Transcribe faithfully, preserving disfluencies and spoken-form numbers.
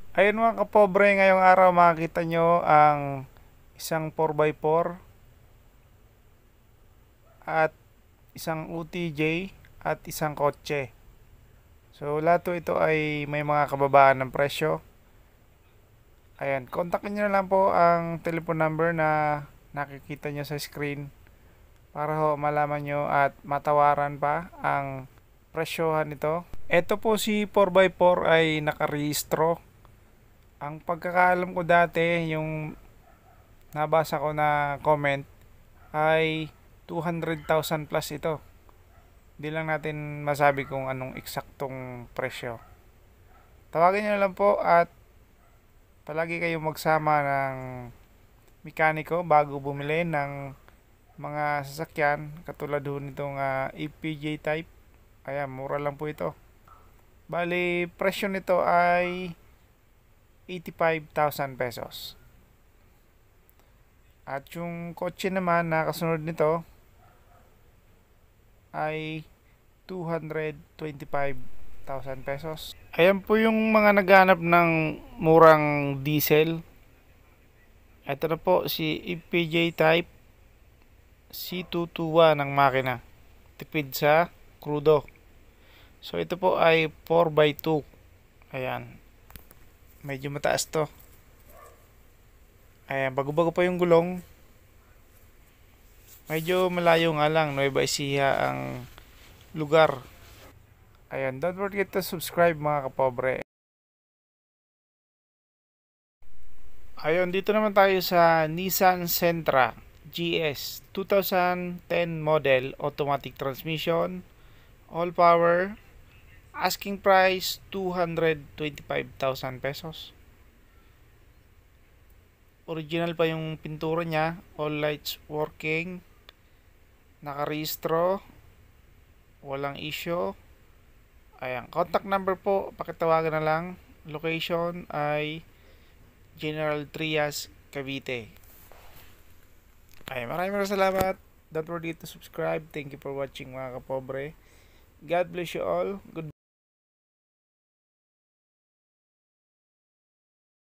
Ayun mga kapobre, ngayong araw makikita nyo ang isang four by four at isang U T J at isang kotse. So lahat po ito ay may mga kababaan ng presyo. Ayan, kontakin nyo na lang po ang telephone number na nakikita nyo sa screen para ho malaman nyo at matawaran pa ang presyohan nito. Ito po si four by four ay nakarehistro. Ang pagkakaalam ko dati, yung nabasa ko na comment ay two hundred thousand plus ito. Hindi lang natin masabi kung anong eksaktong presyo. Tawagin nyo lang po at palagi kayong magsama ng mekaniko bago bumili ng mga sasakyan katulad ho nitong uh, E P J type. Ayan, mura lang po ito. Bali, presyo nito ay eighty-five thousand pesos. At yung kotse naman na kasunod nito ay two hundred twenty-five thousand pesos. Ayan po yung mga naghanap ng murang diesel. Ito na po si E P J type C two twenty-one ng makina. Tipid sa krudo. So ito po ay four by two. Ayan. Medyo mataas to. Ayan, bago-bago pa yung gulong. Medyo malayo nga lang, Nueva Ecija ang lugar. Ayan, don't forget to subscribe mga kapobre. Ayun, dito naman tayo sa Nissan Sentra G S twenty ten model, automatic transmission, all power. Asking price two hundred twenty-five thousand pesos. Original pa yung pintura niya, all lights working, nakarehistro, walang issue. Ayan, contact number po, pakitawagan na lang. Location ay General Trias, Cavite. Ay, maraming maraming salamat. Don't forget to subscribe. Thank you for watching mga kapobre. God bless you all. Good